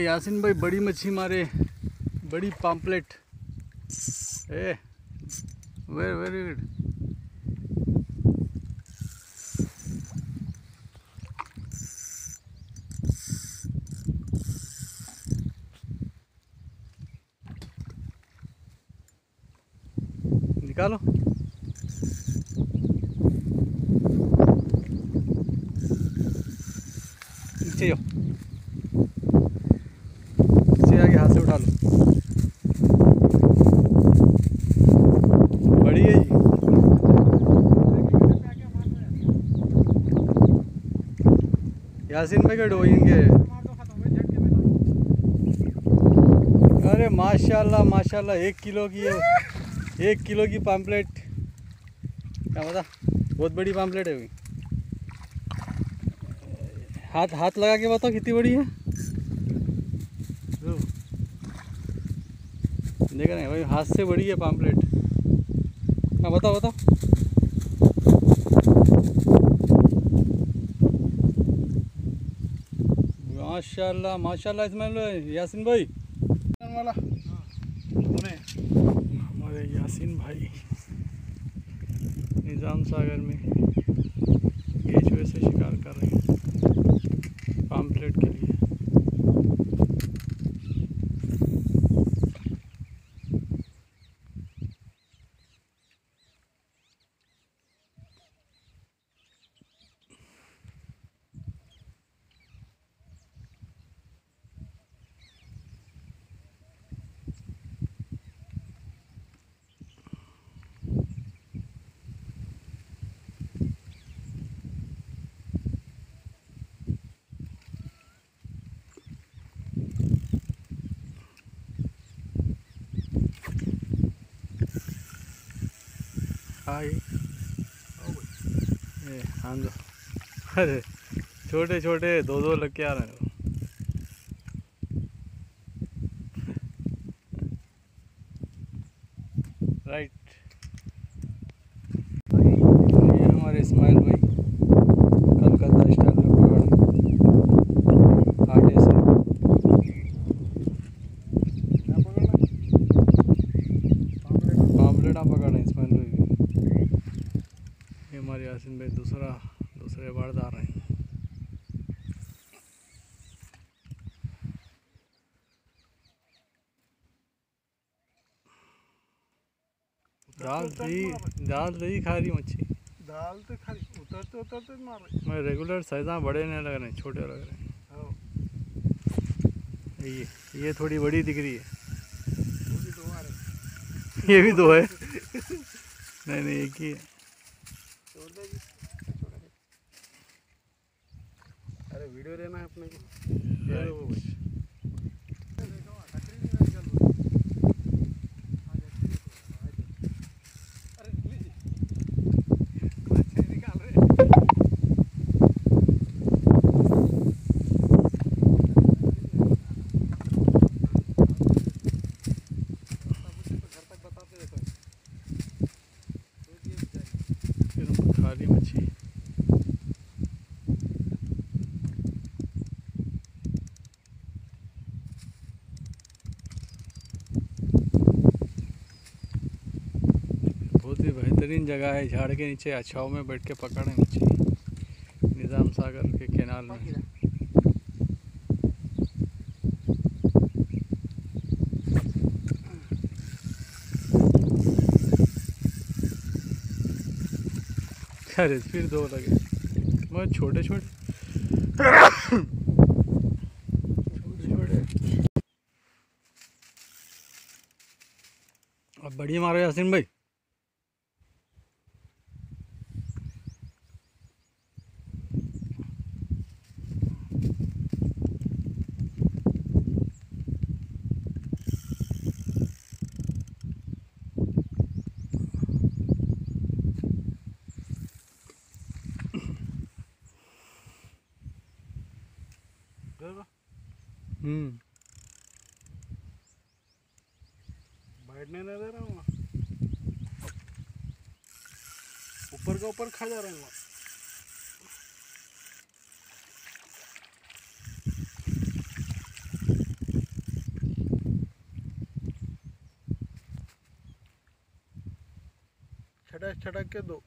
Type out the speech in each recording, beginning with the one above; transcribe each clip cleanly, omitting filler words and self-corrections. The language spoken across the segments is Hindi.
यासिन भाई बड़ी मच्छी मारे, बड़ी pomfret. A very very good. निकालो। नीचे जाओ, नीचे आके हाथ से उठा लो। बड़ी है जी। यासिन भाई का डोएंगे। अरे माशाल्लाह माशाल्लाह, 1 किलो की है, 1 किलो की पाम्पलेट। क्या बता, बहुत बड़ी पाम्पलेट है। हाथ हाथ लगा के बताओ कितनी बड़ी है। देखा नहीं भाई, हाथ से बड़ी है पाम्पलेट। हाँ बताओ बताओ। माशाल्लाह माशाल्लाह इस्माइल यासिन भाई वाला। हमारे यासिन भाई निज़ाम सागर में केचुए से शिकार कर रहे हैं पाम्पलेट के लिए। अरे छोटे छोटे 2-2 लग के आ रहे हैं। राइट, ये हमारे इस्माइल भाई कलकत्ता स्टाइल में पकड़ आटे से। पाम्पलेट आप पकड़ रहे हैं इस्माइल भाई। ये हमारे यासिन भाई दूसरे बारदार हैं। दाल दही खा रही मच्छी। दाल तो खाली उतरते मार रहे। मैं रेगुलर साइज़ बड़े नहीं लग रहे, छोटे लग रहे हैं। ये थोड़ी बड़ी दिख रही है। ये भी 2 है। नहीं नहीं, एक ही है। अरे वीडियो लेना है अपने को। खाली मच्छी। बहुत ही बेहतरीन जगह है, झाड़ के नीचे अछाव में बैठ के पकड़े मच्छी निज़ाम सागर के कैनाल में। अरे फिर 2 लगे, बहुत छोटे छोटे छोटे। अब बड़ी मारो यासिन भाई। बैठने नहीं दे रहा हूँ, ऊपर का ऊपर खा जा रहे हैं। छटक छटक के दो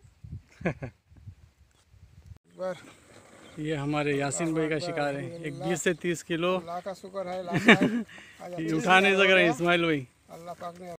बार। ये हमारे यासीन भाई का शिकार है, एक 20 से 30 किलो अल्लाह का शुक्र है, ये उठा नहीं सक रहे इस्माइल भाई। अल्लाह पाक ने